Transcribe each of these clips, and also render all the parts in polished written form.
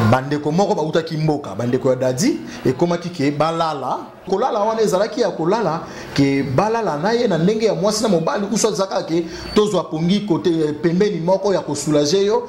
bandeko moko bauta kimboka bandeko ya dadi et comment ki balala kolala wana ezalaki ya kolala ke balala naye na ndenge ya mwasi na mobali kuswa zaka ke tozwa pongi côté pembeni moko ya ko soulager yo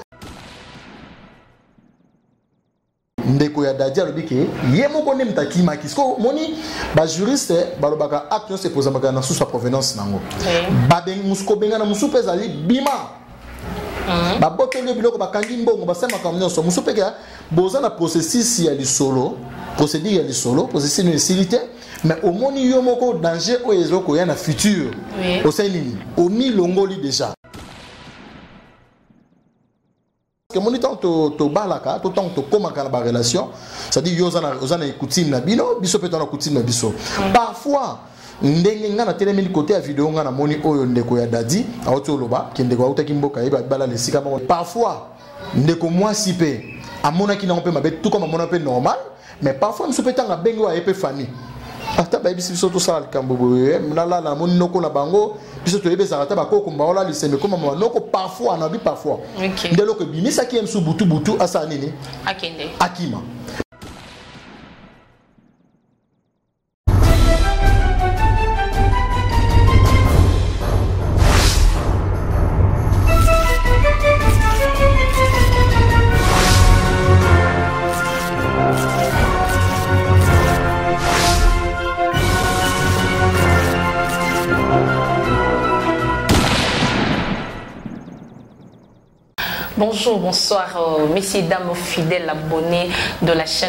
ndeko ya dadi alobiki ye moko ne mtakima kisko moni ba juriste balobaka acte se posa makana sous sa provenance nango ba ben musko benga na musupe zali bima ba botelo biloko bakangi mbongo basema comme nyonso musupe ka boza na processus ya lisolo procédure ya lisolo processus de silité mais au moni yo moko danger o ezoko ya na futur au sein nini au mi longoli déjà que mon temps to balaka to temps to komaka na ba relation c'est-à-dire yo zana coutume na bino biso peut na coutume na biso parfois ndenge nga na telemeli côté ya vidéo nga na moni oyo ndeko ya dadi auto loba ki ndeko auta kimboka yeba bala lesika bango parfois ndeko mwasi pe amona ki na mpe mabe tout comme amona pe normal mais parfois mso petanga bengi wa epe famille ata ba biso biso to sala kambo boye mnala na moni noko na bango biso to yebe zarata ba ko mba ola liseme comme mama noko parfois na bi parfois ndelo ko bimisa ki emsu butu asa nini akende akima. Bonjour, bonsoir, messieurs, dames, fidèles abonnés de la chaîne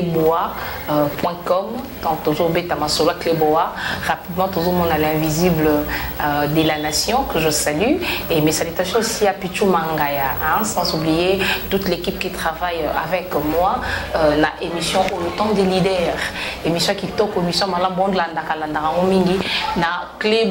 cléboa.com. Tant toujours bêta masola cléboa. Rapidement, toujours mon à l'invisible de la nation que je salue. Et mes salutations aussi à Pichou Mangaya, hein, sans oublier toute l'équipe qui travaille avec moi. La émission Au temps des leaders. Émission qui toque, émission Malabond Landakalanda na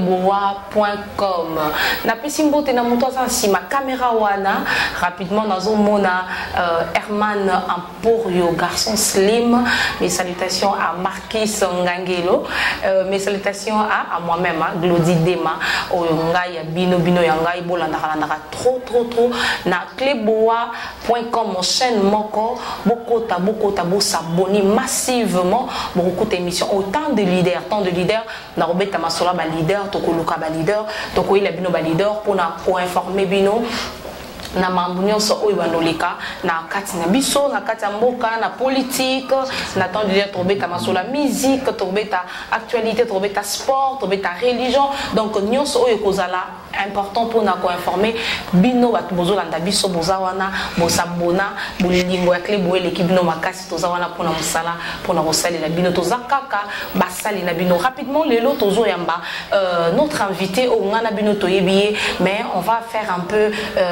cléboa.com. Na pesimbo te na moto si ma caméra wana. Rapidement, dans un mona Herman Emporio, garçon slim. Mes salutations à Marquis Ngangelo. Mes salutations à moi-même, Glody Dema. Oyongaya Bino Bino Yangai Bolandara trop. Na cléboa.com, mon chaîne Moko. Beaucoup tabo s'abonner massivement. Beaucoup d'émissions. Autant de leaders. Na Robert Masola ba leader. Toko Luka ba leader. Toko Ila Bino ba leader. Pour informer Bino. Na mambunyo so oyo bandoleka na kati na biso na kati ya mboka na politique na temps de dire tobeta masola musique tobeta actualité tobeta sport tobeta religion donc nyonso oyo kozala important pour na ko informer bino batu bozolanda biso bozawana bosabona bolingo ya Cléboa l'équipe no makasi tozawana pona musala pona kosali la bino tozakaka basali na bino rapidement lelo tozoyamba notre invité au ngana bino toyebiye mais on va faire un peu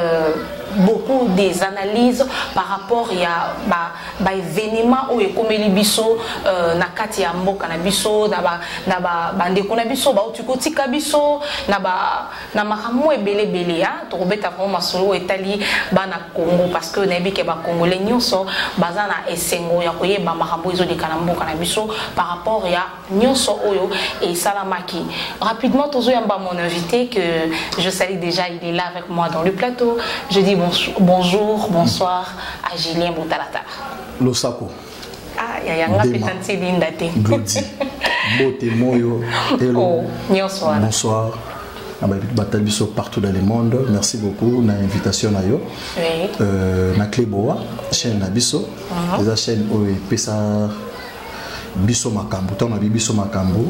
beaucoup des analyses par rapport à événements où ekomeli biso na kati ya mboka na biso na ba ndeko na biso ba utukotika biso na makambo ebele ya to robeta vraiment masolo etali bana Congo parce que na bike ba congolais nyonso baza na esengo ya koyeba makambo ezo de kana mboka na biso par rapport ya nyonso oyo et salamaki rapidement tozo yamba mon invité que je salue déjà, il est là avec moi dans le plateau. Je dis bonjour, bonsoir à Julien Boutalata. Losako. Ah, il y a un petit lindate. Glody. Bote moyo. Hello. Bonsoir. Bonsoir. Bataliso partout dans le monde. Merci beaucoup na invitation na yo. Oui. Na Cléboa, chaîne na biso. Les chaîne o pesa biso makambo. Ton na biso makambo.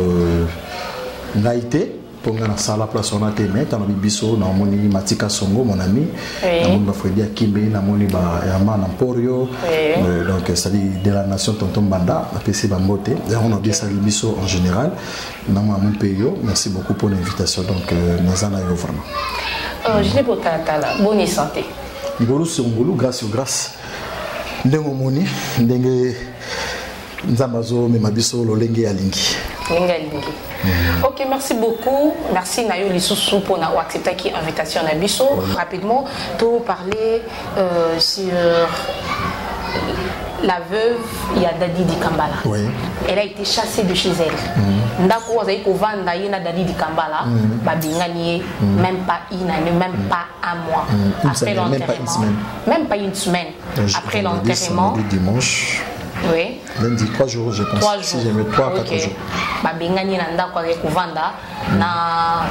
Ngaité. Pour nga na sala place on a témé dans biso na moni Matika Songo mon ami na moni ba Fredi Akimbe na moni ba Herman Emporio donc ça dit de la nation tonton Banda na PC Bambote et on a bien sali biso en général na mon pays. Merci beaucoup pour l'invitation donc nazana yo vraiment je n'ai pas tala bonne santé ngolu songolu grâce ndengo moni ndenge nzambazo me mabiso lolenge ya lingi. Ok, merci beaucoup. Merci Nayo Lissousou pour accepter l'invitation à Bisso. Rapidement, tout parler sur la veuve, il y a Dadi Dikambala. Oui. Elle a été chassée de chez elle. Ndako Wazaï Kovanda Yena Dadi Dikambala, Babingani, même pas une année, même pas un mois. Après l'enterrement. Même pas une semaine. Après l'enterrement. Dimanche. Oui. Lundi, 3 jours, je pense. 3 jours. Si j'ai mis 3 à 4 jours. Babingani Ndako avec Kovanda, na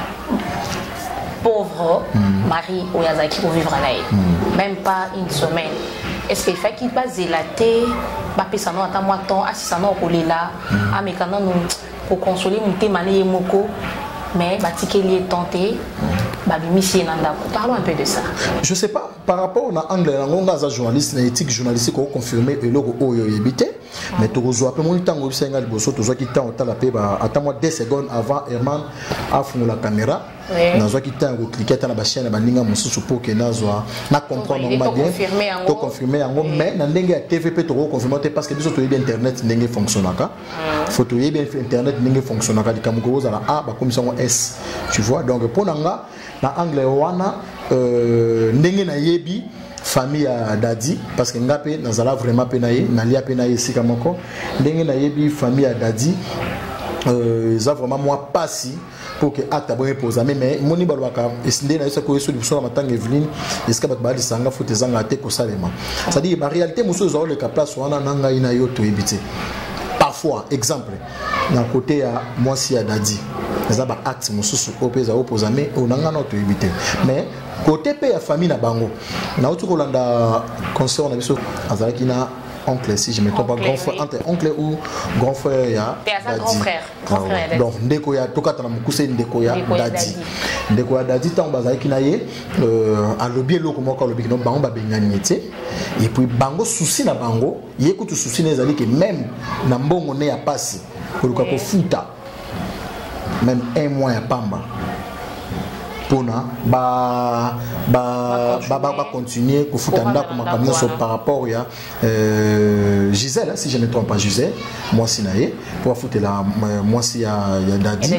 pauvre Marie Oyazaki pour vivre là. Même pas une semaine. Est-ce qu'il fait qu'il va zélater, ça n'a pas temps, ça n'a pas là, mais quand nous pour consoler mon thème mané moko, mais Batikeli est tenté, parlons un peu de ça. Je sais pas par rapport à anglais, on a un journaliste, une éthique journalistique qui a confirmé et logo habité, mais tu as appelé mon temps au Sénégal, tu as quitté en talapé, attends-moi 2 secondes avant Herman a fumé la caméra. Nazo quitté en cliquer dans la chaîne, baninga mon sous pour que nazo na comprendre normal bien, to confirmer en mais na ndenge ya TVP to confirmer parce que biso to yeba internet ndenge fonctionnaka. Faut to yeba internet ndenge fonctionnaka likamuko za la A ba commission S. Tu vois donc pour nanga na anglais wana ndenge na yebi famille à Dadi parce que ngape nazala vraiment penaye nalia penaye sika moko ndenge na yebi famille à Dadi ça vraiment moi passi pour que acte abonné poser mais moni balwaka esinde na yesa ko yeso libuso na matanga Evelyne eska bat ba lisanga fote zanga te ko salema ça dit la réalité muso zo le ka place wana nanga ina yo to ebité parfois exemple na côté à moi si à Dadi ça ba acte muso opeza opposer mais onanga no to ebité mais côté pe ya famille na bango na otu ko landa concert na biso azalaki na oncle si je me trompe pas grand frère entre oncle ou grand frère ya grand frère donc ndeko ya tokata na mukuse ndeko ya Dadi tant bazaki na ye a lobby loko moko lobby no bango ba bengani ete et puis bango souci na bango yekutu souci na ezali que même na mbongo ne ya pasi koluka ko futa même 1 mois ya pamba pona ba continuer ko futa ndako makamno so par rapport ya Gisèle si je ne me trompe pas Gisèle moi si naé pour foutre la moi si ya Dadi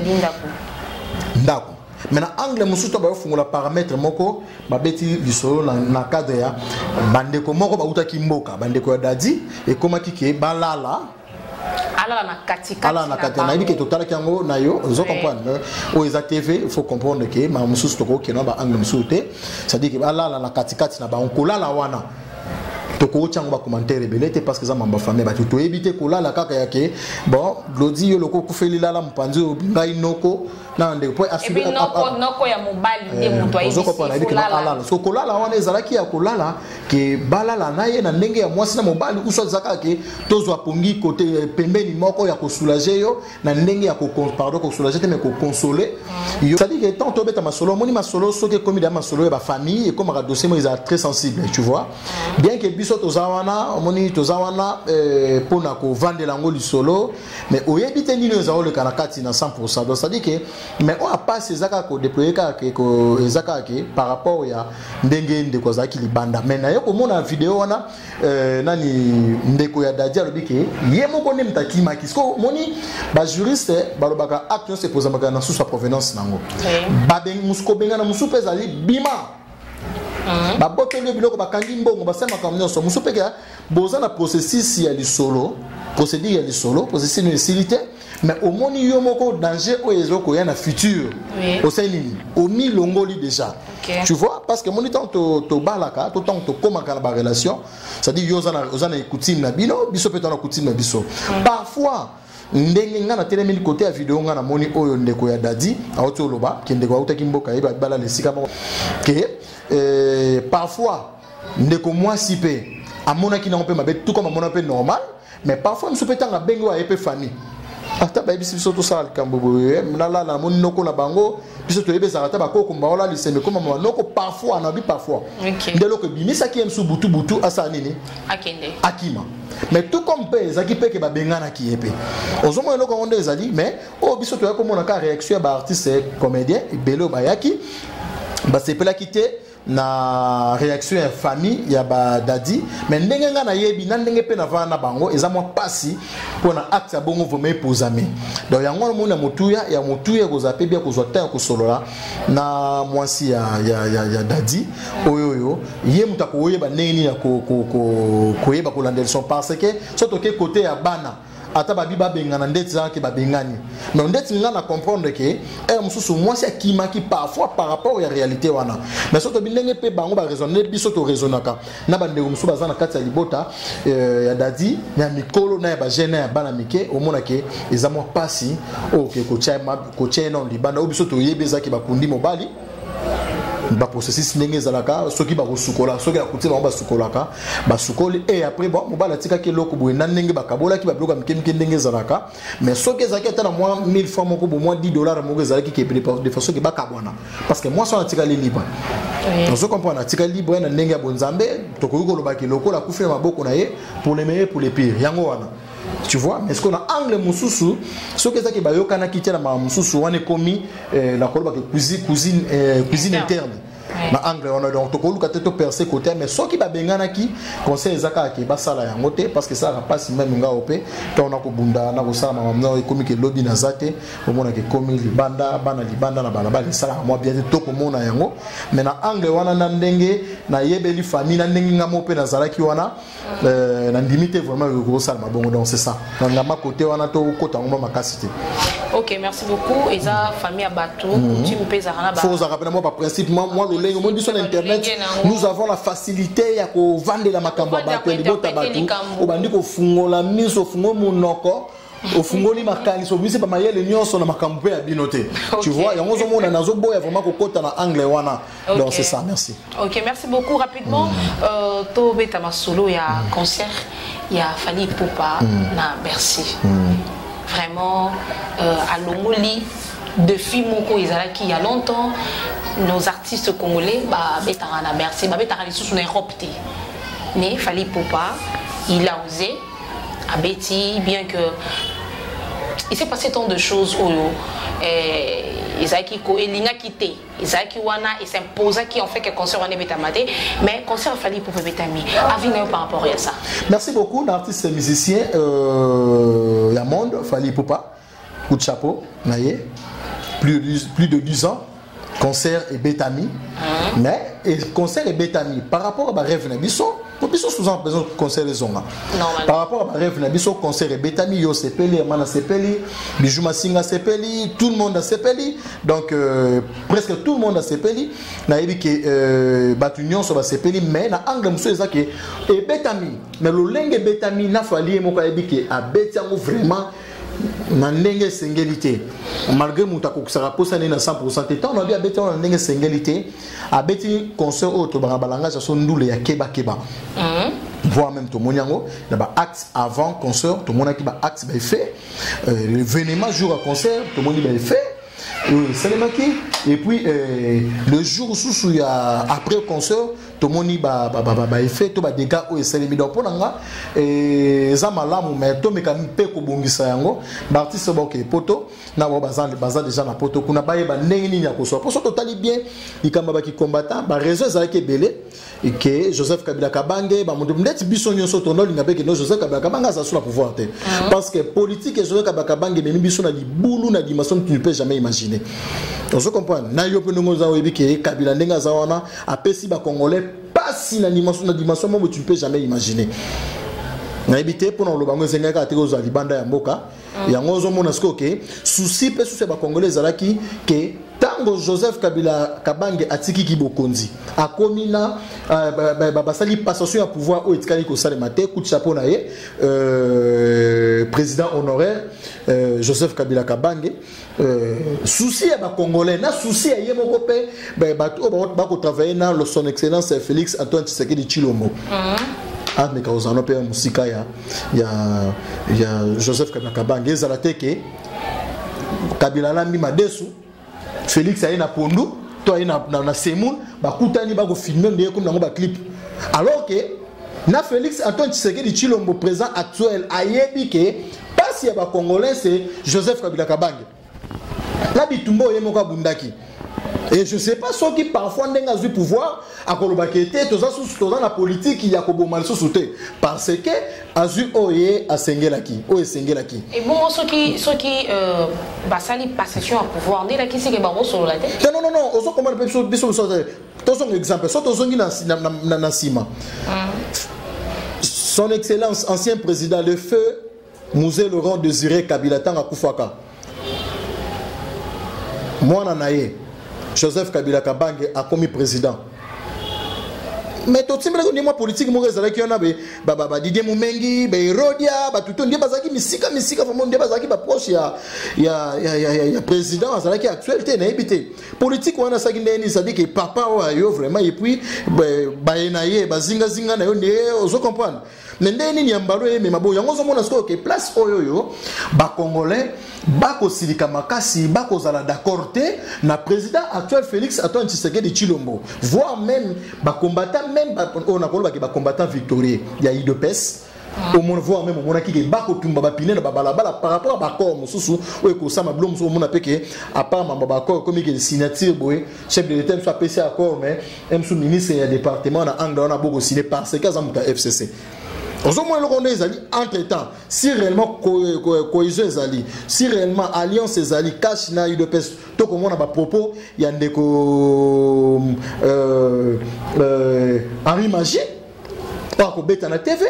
ndako maintenant anglais musuto ba fungula paramètre moko ba beti lisolo na cadre ya bandeko moko ba utaki mboka bandeko ya Dadi et comment ki balala ala na katikati na yebi ke total kiango na yo zo comprendre o eza TV il faut comprendre que ma mususu to ko kena ba angle musuté ça dit que ala na katikati na ba onkola la wana to ko chango ba commentaire belete parce que ça mamba famille ba to éviter ko la kaka yake bon glodi yo loko ku feli la mpanzi ngai noko na ndeko po assurer noko ya mobali nde muto ayi zo comprendre yebi ke ala so ko la wana ezalaki ya ko la ke balala na ye na ndenge ya mwasi na mobali uso zaka ke tozwa pongi côté pembeni moko ya ko soulager yo na ndenge ya ko pardon ko soulager te mais ko consoler yo ça dit que tant to beta masolo moni masolo so ke komi da masolo ya ba famille et comme un dossier moi ils sont très sensible tu vois bien que biso tozawana moni tozawana pona ko vendre lango lisolo mais oyebite nino ezao le kanakati na 100% donc ça dit que mais on a pas ces zaka ko déployer ka ko ezaka ke par rapport ya ndenge ndeko zaki libanda mais na yo ko mona vidéo wana nani ndeko ya Dadi alobi ke ye moko ne mtakima kisko moni ba juriste balobaka action se posa makana sous sa provenance nango ba ben musko benga na musu pezali bima ba botelo biloko bakangi mbongo basema comme nyonso musu peka boza na processus ya lisolo procédure ya lisolo processus de silité mais au moni yo moko danger o ezoko ya na futur au sein au mi longoli déjà tu vois parce que moni tant to balaka to tant to komaka na ba relation ça dit yo zana coutume na bino biso peut na coutume na biso parfois ndenge nga na telemeli côté ya vidéo nga na moni oyo ndeko ya Dadi auto loba ki ndeko auta kimboka yeba bala lesika que parfois ndeko moi si pe amona ki na on peut mabe tout comme amona pe normal mais parfois nous peut tanga bengo a epé famille ata ba biso to sala kambobo na la moni noko na bango biso to yebe zarata ba ko kumba ola liseme comme mama noko parfois na bi parfois ndelo ko bimisa ki emsu butu asa nini akende akima mais tout comme pe zaki pe ke ba bengana ki epé ozomo eloko onde ezali mais o biso to ya komona ka réaction ba artiste comédien belo ba yaki ba sepela kité na réaction ya famille ya ba dadi mais ndenge nga na yebi na ndenge pe na va na bango eza mo pasi pour na acte bongo vraiment posame donc yango mo na motuya ko zape bien ko zota ko solola na mwasi ya dadi oyoyo ye mutako oyeba ndenge ya ko yeba ko landel son parce que surtout que côté ya bana ata babi babengana ndeti za ke babengani mais ndeti ngana comprendre que mususu mwasi akimaki parfois par rapport à la réalité wana mais surtout bilenge pe bango ba raisonner biso to raisonnaka na bande mususu bazana kati ya libota ya dadi ya mikolo na ya ba jeune ya bana mike omona ke ezamo pasi OK ko chema libanda obiso to yebeza ke bakundi mobali ba processus ndenge zalaka soki ba kosukola soki akutima ba sukolaka ba sukoli et après bon mobala tika ke loko boye na ndenge ba kabola ki ba bloka mikemike ndenge zalaka mais soki zaki ata na moi 1000 francs moko bo moins $10 moko zalaki ke de façon ke ba kabwana parce que moi ça na tika li libre on se comprend na tika libre na ndenge ya bonzambe to ko koloba ke loko la kufela maboko na ye pour les meilleurs pour les pires yango wana. Tu vois, mais ce qu'on a angle mususu, ce que ça qui va yokana quitter la mususu, on est commis la cuisine interne. Na angle on a donc to ko luka teto percer côté mais ce qui va bengana ki conseil zaka ki ba sala ya ngote parce que ça va pas si même nga opé to na ko bunda na ko sala mamna e komi ke lobby na zate o mona ke komi libanda bana libanda na bana ba sala moi bien to ko mona yango mais na angle wana na ndenge na yebeli famille na ndenge nga mo pe na zala ki wana na limite vraiment le gros sala bon donc c'est ça na ma côté wana to ko tango ma capacité. OK, merci beaucoup. Eza famille abato coutume pe zarana ba. Faut rappeler moi par principe moi le monde sur internet nous avons la facilité ya ko vendre la makambo abato libota bato obandi ko fungola miso fungo munoko au fungoli makali so bise ba mayele nyonso na makambo pe ya binote. Tu vois yango zo mona nazo boya vraiment ko kota na angle wana. Donc c'est ça, merci. OK, merci beaucoup rapidement to beta masolo ya concert ya Fally Ipupa na Bercy. Vraiment à Longoli de filles moko ezalaki il y a longtemps nos artistes congolais ba betara Bercy ba betara lisusu na Europe te mais Fally Ipupa il a osé à Betty bien que il s'est passé tant de choses ezalaki ko elinga kité ezalaki wana et s'imposa qui en fait que concert wana betamate mais concert Fally Ipupa betami avina par rapport à ça. Merci beaucoup l'artiste musicien Yamonde Fally Ipupa coup de chapeau naie plus de 10 ans concert et betami mais et concert et betami par rapport à rêve na biso souvent besoin de concert les zonga par rapport à rêve na biso concert et betami yo sepeli mana sepeli bijou masinga sepeli tout le monde a sepeli donc presque tout le monde a sepeli na yebi que batunion so ba sepeli mais na angle muso ezaki et betami mais le lenge betami na Fally moko yebi que a betiango vraiment na ndenge singélité malgré mutako kusara posane na 100% temps on a bien bêté na ndenge singélité a bêti concert auto balanga ça son ndule ya keba voire même tout monyango na ba acte avant concert tout mon qui ba acte ba fait l'événement jour à concert tout mon ba fait et puis le jour sous il y a après concert tout le monde ba fait tout ba dégâts au selemi donc pour nga za malamu mais to meka mpe ko bongisa yango ba artiste ba ke poto na ba bazan déjà na poto kuna ba yeba ndenge nini ya ko so pour so totali bien ikamba ba ki combattant ba raison za ke belé et que Joseph Kabila Kabange ba mundu ndeti biso nyonso tono linga pe que no Joseph Kabila Kabange za sur la pouvoir te parce que politique et Joseph Kabila Kabange meni biso na libulu na dimension que tu ne peux jamais imaginer. On se comprend na yo pe ndongo za webi ke Kabila ndenga za wana apesi ba congolais pas si na dimension mo tu ne peux jamais imaginer. Na ebité pour le bango zenga ka teko za libanda ya mboka ya ngozo mona sko ke souci pe souci ba congolais zalaki ke tango Joseph Kabila Kabange atiki kibokonzi akomina basali passation ya pouvoir au etikali ko sale maté coup de chapeau na ye président honoraire Joseph Kabila Kabange souci ya ba congolais na souci ya ye moko pe ba ko travailler na son excellence Félix Antoine Tshisekedi Tshilombo mais quand on a fait musika ya Joseph Kabila Kabange zalateke Kabila lambi madesu Félix aye na pondu to aye na semoun ba kutani ba ko filmer ndé comme na ba clip alors que na Félix Antoine Tshisekedi Tshilombo présent actuel ayebi que pas si ba congolais c'est Joseph Kabila Kabange la bitumbo ye moko bundaki Et je ne sais pas ceux qui parfois n'ont du pouvoir à Kolobakete, tous dans la politique, il y a Kobo mal sous-souté. Parce que Azu Oye a Sengelaki. Oye Sengelaki. Et bon, ceux qui basali possession à pouvoir, on dit là qui c'est qui est barreau sur la tête. Non, on comment on peut dire un exemple. Son Excellence, ancien président, le feu Mouzé Laurent Désiré Kabila Tanga Koufaka. Moi, Nanaye. Joseph Kabila Kabange a commis président. Mais tout le monde est politique, moi je qui on a Didier Moumengi, Rodia, tout le bazaki misika vraiment des bazaki proche il y a président qui actualité na habité. Politique on a ça qui ça dit que papa yo vraiment et puis baenaye bazinga zinga na yo on comprendre. Nendeni nyambalo mais mabo yango zo mona que place oyo ba congolais ba ko silika makasi ba ko zala d'accord te na président actuel Félix Antoine Tshisekedi Tshilombo voire même ba combattant même on a ba combattant victorieux il y a IDPS au monde voire même on a qui ba ko tumba ba pile na ba balabala par rapport à ba corps mususu o ko sama blom so mona peke à part ma ba corps comme il signature boy chef de l'État soit PC accord mais même sous ministre et département na angle on a beaucoup signé parce que ça muta FCC. Entre-temps, si réellement cohésion est alliée, si réellement alliance est alliée, cache na UDPS, tout comme on a propos, il y a des Henri Magie, par contre, bêta na TV,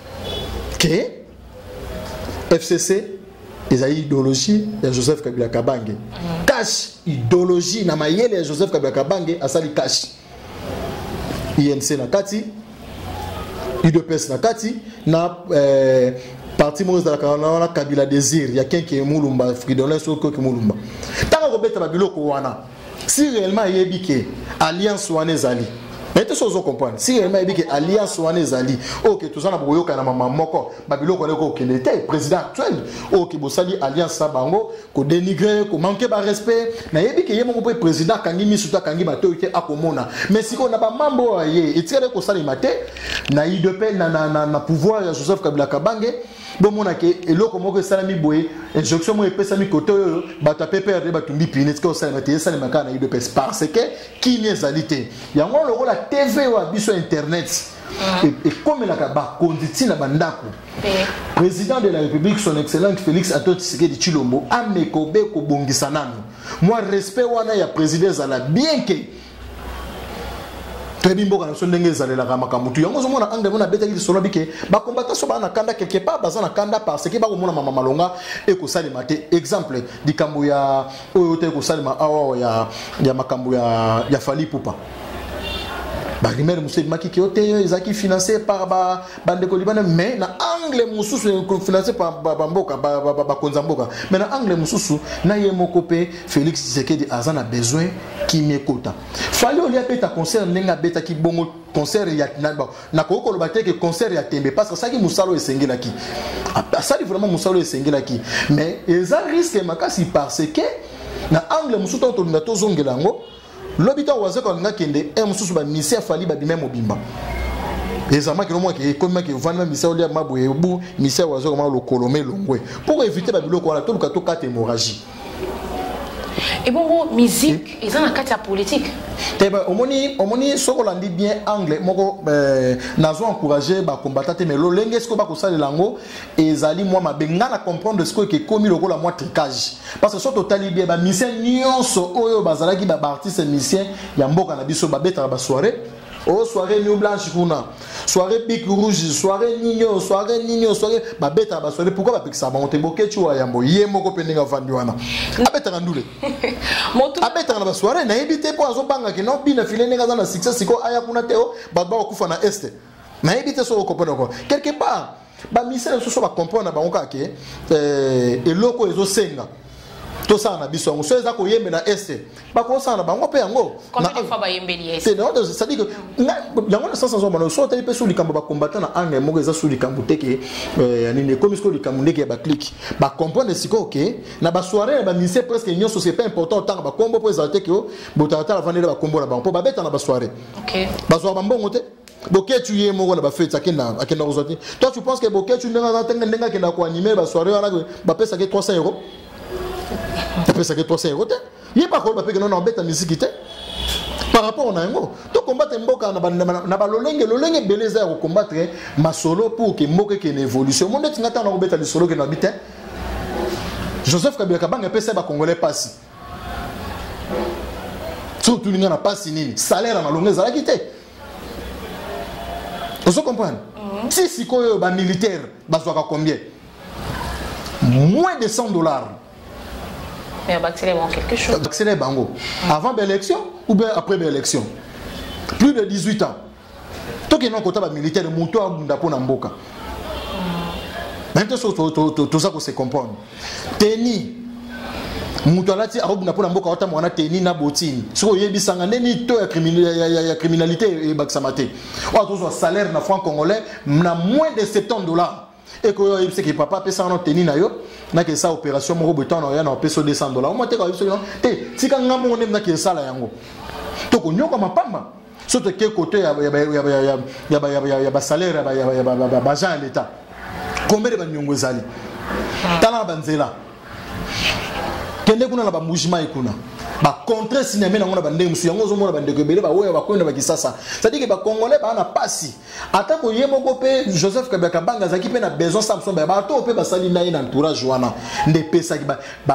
que FCC, ils ont idéologie de Joseph Kabila Kabange. Cache idéologie na mayele de Joseph Kabila Kabange, à ça, il cache. INC na Kati. UDPS na kati na parti mo za kana Kabila Désir ya kenke mulumba Fridolin soko ke mulumba tanga ko beta babiloko wana si réellement yebike alliance wana ezali mais tout ça on comprend si réellement yebike alliance wana ezali OK tout ça na boyoka na mama moko babiloko leko kelete président actuel OK bosali alliance sa bango ko dénigrer ko manquer ba respect na yebike yemo ko président kangi misuta kangi matoyoke akomona mais si ko na ba mambo ye etire ko sali mate na IDP na pouvoir ya Joseph Kabila Kabange bon mona ke eloko moko salami boye injonction mo epesa mi koto bata PPRD batumbi pine tiko sala mate sala makana na IDP parce que qui nezalité yango loko la TV wa biso internet et comme la ba konditi na bandako président de la République son excellence Félix Antoine Tshisekedi Tshilombo amekobe ko bongisa nanu moi respect wana ya président zala bien que très bien bon quand on ndenge zalela ka makamutu yango zomona angle mona beta ki solo bike ba combattant so ba na kanda quelque part bazana kanda parce que ba ko mona mama malonga e ko salima te exemple di kambu ya oyo te ko salima awa ya makambu ya Fally Ipupa ba rimel musu maki ki ote ezaki financé par ba bande ko libana mais na angle mususu financé par mboka ba konza mboka mais na angle mususu na ye mokope Félix Tshisekedi azana besoin qui m'écoute. Fallait on y a bêta concert n'enga bêta qui bon concert ya na ko ko lobate que concert ya tembe parce que ça qui musalo esengela ki ça dit vraiment musalo esengela ki mais ils a risque makasi parce que na angle mususu to na to zongela ngo lobita waze ko nga kende e mususu ba misia fali ba bimem obimba ezama que moi que comme que vana misia olia maboye bu misia waze ko ma lo kolomé longwe pour éviter ba biloko na to luka to kate hémorragie. Et bon, musique, ils ont un cas politique. Omoni sokolandi bien anglais moko nazo encourager ba combattant mais lo lenge sko ba ko sala lango ezali moi ma benga na comprendre ce que komi lokola moi tricage parce que so totali bien ba mission nyonso oyo bazalaki ba artiste musicien ya mboka na biso ba beta ba soirée. Oh, soirée New Blanche Kuna, soirée Big Rouge, soirée Nino, soirée Babeta, soirée pourquoi Babek ça va monter boké tu vois yambo yemo ko pendinga vanduana. Abeta ngandule. Abeta na soirée na ebité po azobanga ke no bina filene ngaza na success ko aya kuna teo badba okufa na este. Na ebité so ko pona ko. Quelque part ba misere so so ba comprendre ba onka ke eloko ezo senga. Tout ça na biso ngo so eza ko yembe na este ba ko sana bango pe yango combien de fois ba yembeli este c'est non ça dit que yango na sens zo so tali pe so likambo ba combattant na angle moko eza so likambo teke nini comme ce que likambo ndeke ba click ba comprendre siko OK na ba soirée ba mise presque nyonso c'est pas important tant ba combo pour exalter que botata la vendre ba combo na ba po ba beta na ba soirée OK ba soirée ba mbongo te boké tu yé moko na ba fête akenda ozoti toi tu penses que boké tu ndenga kenda ko animer ba soirée wana ba pesa que 300 €. Tu peux savoir 300 €. Il n'y a pas de problème, non, on bête la musique. par rapport à yango to combattre mboka na ba lolenge beleza ya combattre masolo pour que mboka ke une évolution monde tingata na robeta lisolo ke na bité Joseph Kabila Kabanga pesa ba congolais passi surtout linga na passi nini salaire na longue za quitté vous comprenez si sikoyo ba militaire bazwaka combien moins de $100 mais on va accélérer quelque chose accélérer bango avant l'élection ou bien après l'élection plus de 18 ans to ke non kota ba militaire muto abunda pona mboka maintenant tout ça qu'on se comprendre teni muto alati abunda pona mboka ota mwana teni na botini so yebisanga neni to ya criminalité e baksamate wa to salaire na franc congolais na moins de $70 et que c'est que papa peut s'en tenir na yo na que ça opération mo beton na na peso $200 moi te ka yo te tika ngamo ne na que ça la yango to ko nyoko mapamba surtout que côté ya salaire ya ba l'état combien de ba nyongo zali tala banzela kende kuna na ba mujima ikuna ba contre cinéma na ngona bande musu yango zo mona bande ko bele ba oya ba kwenda ba kisasa c'est-à-dire que ba congolais ba na pasi ata ko yemo ko pe Joseph Kabila Kabanga zaki pe na besoin Samson ba to pe ba sali na ina entourage wana nde pesa ki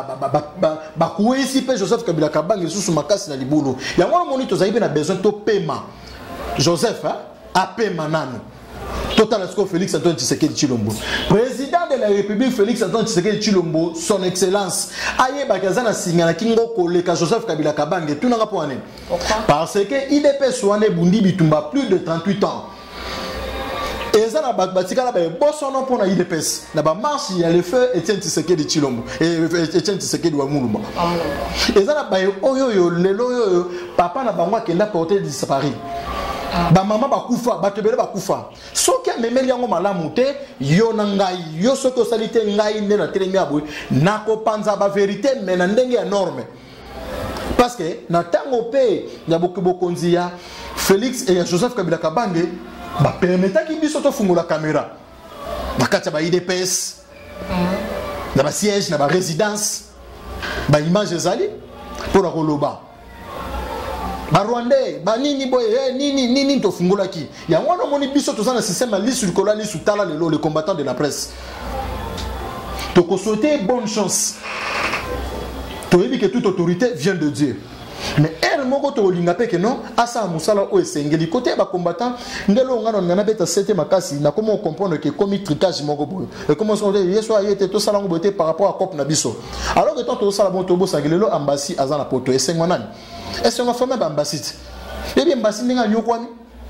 ba kuisi pe Joseph Kabila Kabanga susu makasi na libulu yango moni to zaki pe na besoin to pema Joseph a pema nano Total Esco Félix Antoine Tshisekedi Tshilombo. Président de la République Félix Antoine Tshisekedi Tshilombo, son excellence. Aye bakazana singana kingo koleka Joseph Kabila Kabange tout nanga poane. Pourquoi? Parce que IDP soane bundi bitumba plus de 38 ans. Et ça na batika la ba bosso non pour na IDPS. Na ba marche il y a le feu Etienne Tshisekedi Tshilombo et Etienne Tshisekedi wa Mulumba. Et ça na ba oyo lelo yo papa na bangwa kenda porter disparu. Ba mama bakufa batebele bakufa soki amemeli yango malamu te yo na ngai yo soki osalite ngai nde na telemi abwe nakopanza ba vérité mais na ndenge ya norme parce que na tango pe ya bokonzi ya Félix et Joseph Kabila Kabange ba permetaki biso to fungola caméra bakati ba IDPS na ba siège na ba résidence ba image ezali pour la koloba ba Rwandais ba nini boye nini to fungola ki ya wana moni biso to sana système lisu kolali sous tala les combattants de la presse to ko souhaiter bonne chance to yebi que toute autorité vient de Dieu mais elle moko to linga pe que non asa musala o esengeli côté ba combattant ngelo ngana ngana beta sete makasi na comment comprendre que comme tricage moko boye et comment on dit yeso ayete to sala ngobote par rapport à cop na biso alors que tant to sala moto bo sangelelo ambassy azana poto esengwa nani est-ce qu'on a fait même ambassade et bien ambassade n'enga nyokwani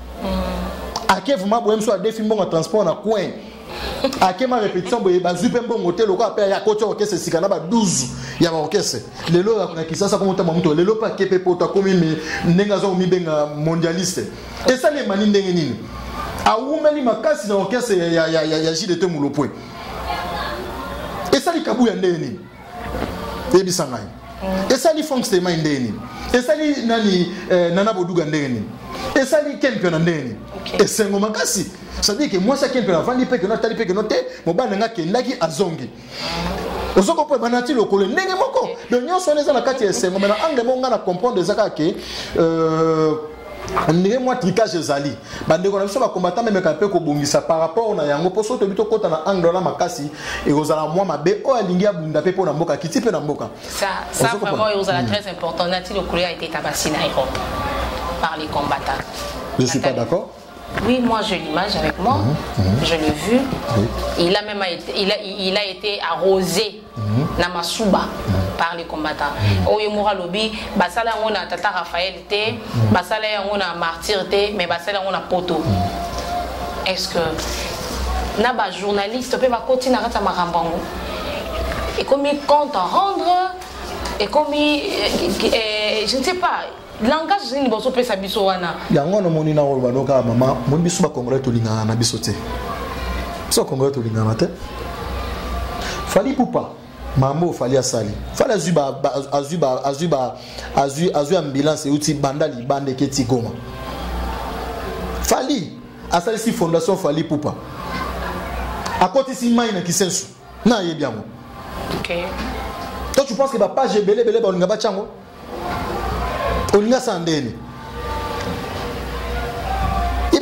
ake vuma boem so défi bon transport na coin ake ma répétition boye bazupe bon hôtel ko appel ya kocho orchestre sikana ba 12 ya ba orchestre lelo na kisasa comme tama muto lelo pa kepe pota komi me nenga zo mi benga mondialiste et ça les mani ndenge nini a umeli makasi na orchestre ya JDT Mulopwe et ça li kabu ya ndenge nini e bisangai et ça li fonctionnement ndenge et ça li nani nana boduga ndenge et ça li kelpe na ndenge et sengo makasi ça veut dire que moi ça kelpe na vandi pe que no tali pe que no te mo bana nga kendaki azongi ozoko po banati lokole ndenge moko donc nyonso neza na kati ya sengo mais na angle mo nga na comprendre ezaka ke ndenge moi tricage ezali bandeko na biso ba combattant même ka pe ko bongisa par rapport na yango poso to bito kota na angle na makasi et ozala moi mabe o alingi abunda pe na mboka kiti pe na mboka ça vraiment ozala très important nati lokole a été tabassé na Europe par les combattants. Je suis pas d'accord. Oui, moi j'ai l'image avec moi, je l'ai vu. Il a même été arrosé na Masuba par les combattants. Oye Moura Lobi, basala on a Tata Raphaël te, basala on a Martyr te, mais basala on a Poto. Est-ce que naba journaliste peut pas continuer à marambango? Et comme il compte en rendre, et comme je ne sais pas. Langage c'est boso pesa biso wana yango no moni na roba no ka mama mo biso ba congolais to linga na biso te so congolais to linga na te fali pupa mambo fali asali fali azuba ambulance uti bandali bande keti goma fali asali si fondation fali pupa akoti si mai na kisensu na yebiamo. OK. Toi tu penses que ba page belé ba linga ba chango olinga sandeni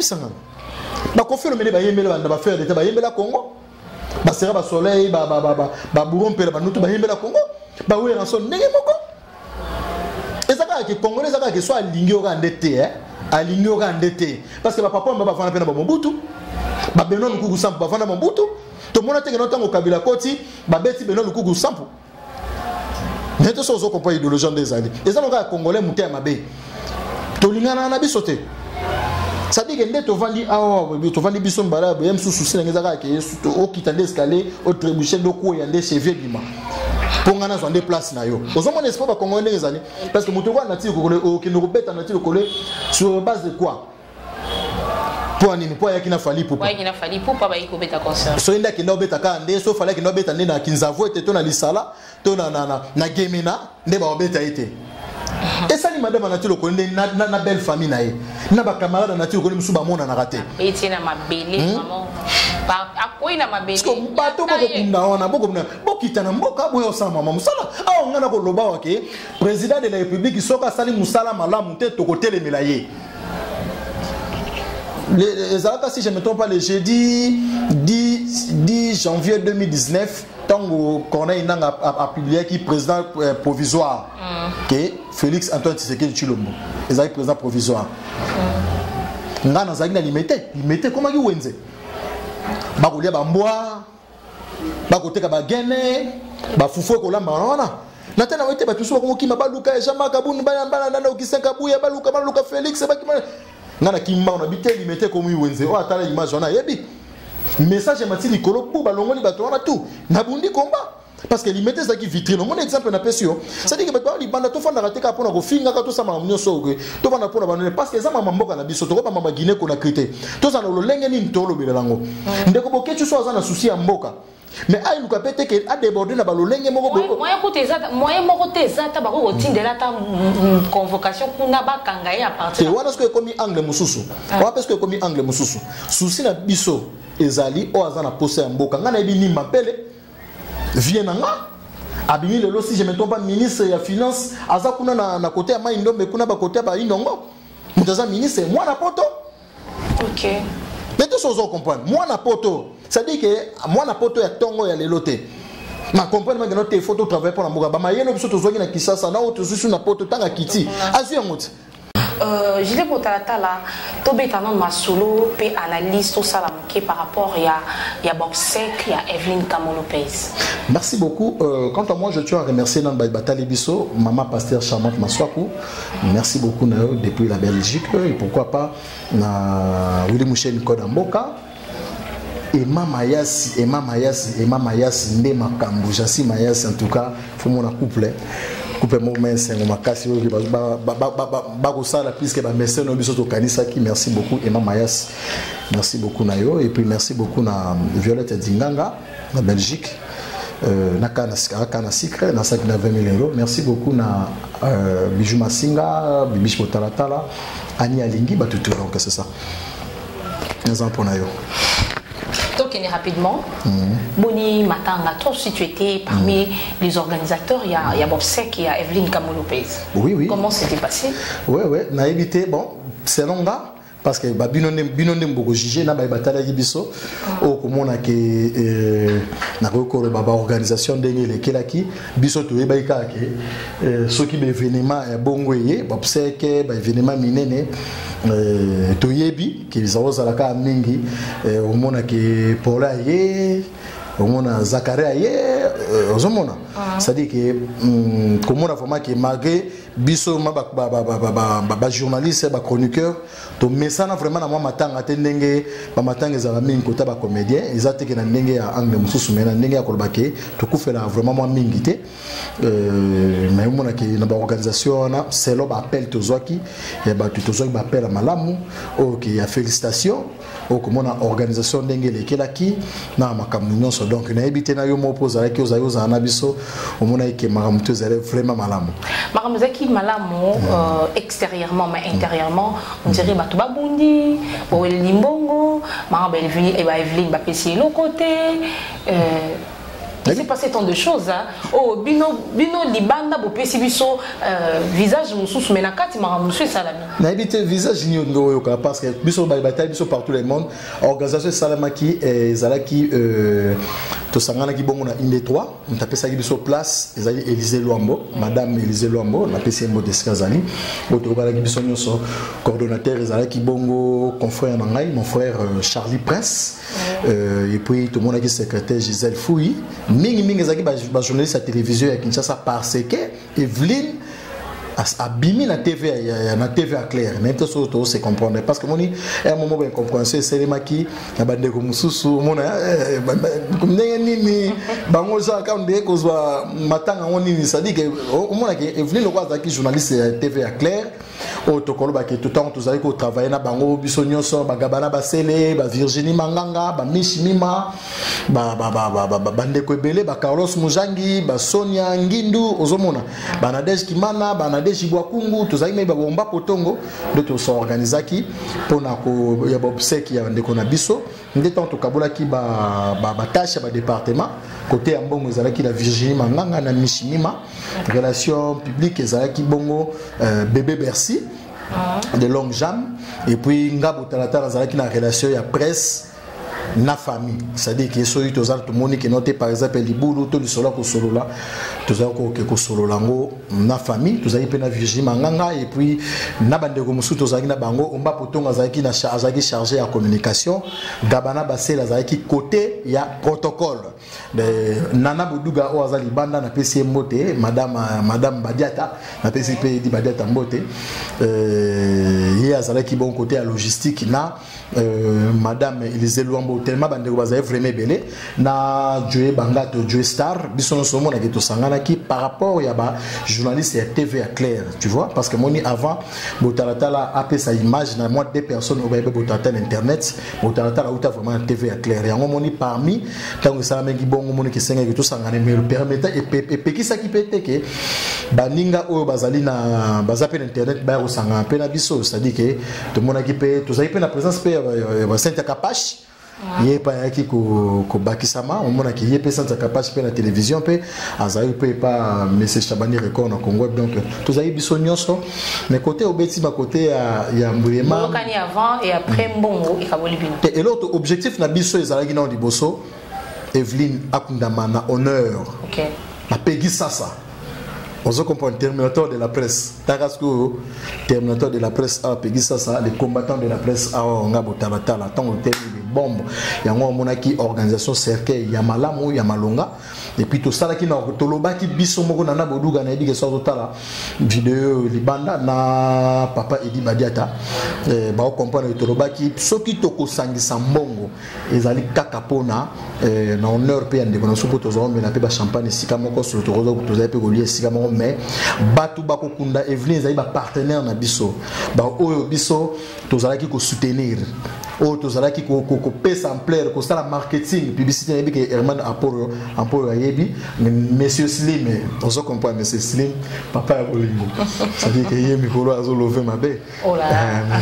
bisanga ba ko faire ba yembela ba faire d'état ba yembela Congo ba sera ba soleil ba burompe ba nutu ba yembela Congo ba we ranson ndenge moko ezaka ke congolais ezaka ke soit alingi oka ndete alingi oka ndete parce que ba papa ba fana pena ba Mobutu ba Beno Lukuku Sampo ba fana Mobutu to mona tenge no tango Kabila koti ba beti Beno Lukuku Sampo neto so zo comprendre idéologie des années ezaka ka congolais muté ya mabe to lingana na bisote ça dit que ndeto vandi to vandi biso mbala ba msu susi na ezaka ke o kitande escalier o trébucher ndoko ya nde chevier bima ponga na zonde place na yo ozomona espoir ba congolais les années parce que moto kwa na tiko kole o kino beta na tiko kole sur base de quoi pour nini pour yakina fali pour yakina fali pour pas ba iko beta concert so inda kino beta ka nde so fallait kino beta nde na kinzavo ete to na lisala to na gemina nde ba beta ete et ça ni madame na tiko kole na belle famille na ye na ba camarade na tiko kole musu ba mona na raté eti na mabele maman akoyi na mabele parce que bato boko kunda wana boko na bokita na mboka boyo sa mama musala a ngana ko loba wake président de la république soka sali musala malamu te to côté les melaye les alaka si je me trompe pas le jeudi 10 janvier 2019 tango Corneille Nanga a publié qui président provisoire que Félix Antoine Tshisekedi Tshilombo les alaka président provisoire ngana zaki na limité comment ki wenze bakolia bambwa bakoteka bagene bafufu kolamba wana na tena wete batusu bakokima baluka ejama kabunu bana nana okisenka buya baluka Félix bakima ngana kimba on habite limité comme wenze o atala image wana yebi message mati likolo bu balongoli bato wana tout na bundi combat parce que limité ça qui vitrine mon exemple na pesio ça dit que bato libanda to fanda rateka pona ko finga ka to sama mnyoso ke to bana pona bana parce que ça mama mboka na biso to ko mama Guinée ko na krité to za lo lenge ni ntolo belango ndeko boke tu so za na souci ya mboka mais ay luka pete ke a déborder na balolenge moko moyen moko te zata ba ko tindela ta convocation kuna ba kanga ya partir wana ce que comme angle mususu wa parce que comme angle mususu souci na biso ezali o azana poser ya mboka ngana ebi ni mapele vienanga abimi lelo si je me trompe pas ministre ya finance aza kuna na côté ya mai ndombe kuna ba côté ba inongo mutaza ministre moi na poto OK mais tout ça on comprend moi na poto ça dit que moi na poto ya tongo ya lelote ma comprendre que notre photo travail pour la mboka ba mayeno biso tozwaki na Kisasa na auto susu na poto tanga kiti azu yangote je l'ai pour la tobetana masolo pe analyse tout ça par rapport il y a Bobsek, il y a Evelyne Kamolo Lopez. Merci beaucoup. Quant à moi, je tiens à remercier Nan Batali Bisso, maman pasteur charmante Maswaku. Merci beaucoup Nao depuis la Belgique et pourquoi pas na Willy Mouchen Kodamboka. Emma Mayasi, Ndé Makambu, Jassi Mayasi en tout cas, faut mon couple. Coupe moment c'est on m'a cassé la puisque ba message no biso to kanisa ki merci beaucoup Emma Mayas merci beaucoup Nayo et puis merci beaucoup na Violette Dinganga na Belgique na kana sikre na 5 na 20 000 €. Merci beaucoup na Bijou Masinga Bibish Potalatala Ani Alingi batutu donc c'est ça. Un an pour Nayo. Donc rapidement, Boni Matanga, toi si tu étais parmi les organisateurs, il y a Bobsek, il y a Evelyne Kamolo Lopez. Oui. Comment c'était passé? Oui, n'a évité, bon, c'est long là. Parce que binonde mboko jugé na ba batala yibiso o komona ke na ko ba organisation ndenge lekelaki biso to ebaika ke soki be événement ya bongweye Bobsek ba événement minene to yebi ke bizaoza la ka mingi omona ke Paula ye omona Zakaria ye ozomona c'est-à-dire que komona vraiment que malgré biso ba journaliste ba chroniqueur to mesana vraiment na moi matanga te ndenge ba matanga za mingi kota ba comédien ezate ke na ndenge ya angle mususu mena ndenge ya kolbake to kufela vraiment moi mingi te mais omona ke na ba organisation na selo ba appel to zoki ya ba to zoki ba appel malamu OK ya félicitations o komona organisation ndenge lekelaki na makambo nyonso donc na ebité na yo mo posa ki ozayoza na biso omona ke makambo to zale vraiment malamu makambo zaki malamu extérieurement mais intérieurement on dirait bato babundi bo limbongo makambo Evelyne ba pesi le côté Il s'est passé tant de choses. Oh, bino libanda bo pesi biso visage mususu menakati maramusu salami. Na habité visage ni ngoyoka parce que biso ba bataille biso partout le monde. Organisation salamaki ezalaki to sangana ki bongo na inde 3, on tapé ça ki biso place ezali Élysée Luambo, madame Élysée Luambo, na pesi mbo deskazali. Auto ba ki biso nyoso coordonnateur ezalaki bongo confrère na ngai, mon frère Charlie Prince. Et puis tout le monde a qui secrétaire Gisèle Fouy. Mingi ezaki ba journaliste à télévision à Kinshasa parce que Evelyne abimi na TV à clair même tout ça se comprendre parce que moni un moment ben compréhension c'est les maki na bande ko mususu mona comme nini bango za ka ndé ko zwa matanga woni ça dit que mona que Evelyne lokwa zaki journaliste à TV à clair au tokolo ba ke tout temps tous allez ko travailler na bango biso nyonso bagabana basele ba Virginie Manganga ba Mishimima ba bande ko ebele ba Carlos Mujangi ba Sonia Ngindu ozomona ba Nadège Kimana ba Nadège Bwakungu tous allez ba bomba potongo de tout s'organisaki pona ko ya ba obsèque ya ndeko na biso ndeta to kabola ki ba tâche ba département côté ambongo ezalaki la Virginie Manganga na Mishimima relations publiques ezalaki bongo bébé Bercy de longue jambe et puis ngabo talatala ezalaki na relation ya presse na famille c'est-à-dire que soyi tozal to moni que noté par exemple libulu to lisolo ko solola tozal ko solola ngo na famille tozali pe na Virginie Manganga et puis na bande ko musu tozali na bango omba potonga zaki na azaki chargé ya communication gabana basela zaki côté ya protocole de Nana Boduga o azali banda na pesi mbote madame Badiata na pesi pe di Badiata mbote azalaki bon côté à logistique na madame Élysée Luambo tellement bande ko bazali vraiment belé na Joe Bangato Joe Star biso no somo na keto sangana ki par rapport ya ba journaliste ya TV à clair tu vois parce que moni avant botalatala après sa image na moi deux personnes au bébé botalatala internet botalatala uta vraiment TV à clair yango moni parmi tango ça mengi bongo moni ke senga keto sangana mais permettre et pekisa ki pété que baninga o bazali na bazape internet ba ko sangana pe na biso c'est-à-dire que tout le monde qui peut tout ça peut la présence pe Sainte Capache yé pa yaki ko bakisama on mona ki yé pe Sainte Capache pe la télévision pe azayi pe pa monsieur Chabani record na Congo donc tout ça biso nyonso mais côté obeti ba côté ya mbuyema lokani avant et après mbongo ikaboli bino et l'autre objectif na biso ezalaki na liboso Evelyne akundama na honneur OK la Peggy Sasa. On se comprend, Terminator de la presse. Tarasco, Terminator de la presse, Peggy Sasa, les combattants de la presse, Ngabo Tabatala, tant que des bombes. Il y a un monaki organisation cercueil, Yamalamu, Yamalonga. Et puis tout ça, qui n'a pas qui bisomoko nana boduga na dit que ça totala vidéo libanda na papa Edi Badiata. Ba on comprend le tolobaki soki toko sangisa mbongo ezali kaka pona na honneur pe ande kono sopo tozo mais na pe ba champagne sika moko sur le tozo to za pe golier sika moko mais batu bako kunda Evelyne ezali ba partenaire na biso ba oyo biso tozalaki ko soutenir o tozalaki ko pesa en plaire ko sala marketing publicité na que Herman Apollo ayebi monsieur Slim on se comprend monsieur Slim papa ya bolingo ça dit que yemi ko azo lever ma bé oh là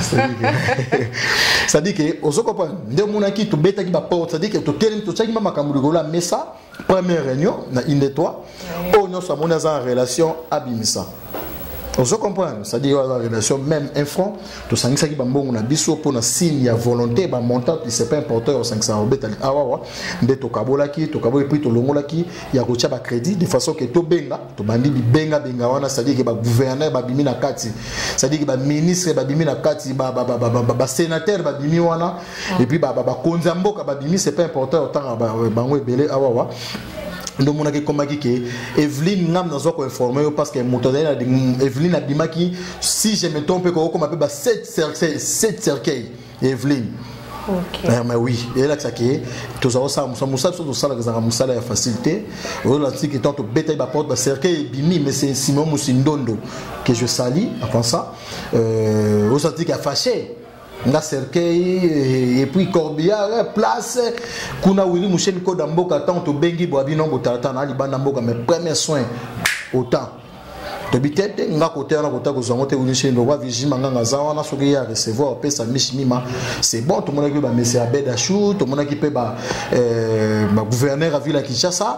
ça dit que on se comprend nde monaki to beta ki ba porte ça dit que to telem to tsaki mama kamulu gola messa première réunion na inde toi o no so mona za relation abimisa. On se comprend, c'est-à-dire la relation même un franc, tout ça qui bambon na biso pour na signe ya volonté ba montant c'est pas important au 500 obeta awa de to kabola ki to kabola puis to longola ki ya ko ba crédit de façon que to benga to bandi bi benga wana c'est-à-dire que ba gouverneur ba bimi na kati c'est-à-dire que ba ministre ba bimi na kati ba sénateur ba bimi wana et puis ba konzamboka ba bimi c'est pas important autant ba ngo ebele awa. Donc on a dit que Evelyne n'a pas informé parce que Evelyne a dit si je me trompe comme appelle 7 cercueils Evelyne. OK. Mais oui, et là ça qui est tous ça Moussa tout ça la Moussa la facilité. On a dit que tant que bête ba porte ba cercueil bimi mais c'est Simon Moussindondo que je salue avant ça. On a dit qu'il a fâché. Na cercueil et puis Corbillard place kuna Willy Mouchen Koda Mboka tant to bengi bo abino botalata na libanda mboka mais premier soin autant to bitete nga côté na côté ko zongo te unishi ndo wa vigile nganga zawa na soki ya recevoir pesa mishimima c'est bon tout le monde qui ba monsieur Abedachou tout le monde qui peut ba gouverneur à ville à Kinshasa